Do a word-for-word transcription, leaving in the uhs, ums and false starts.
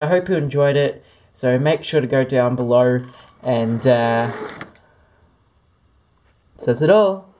I hope you enjoyed it. So make sure to go down below and uh, says it all.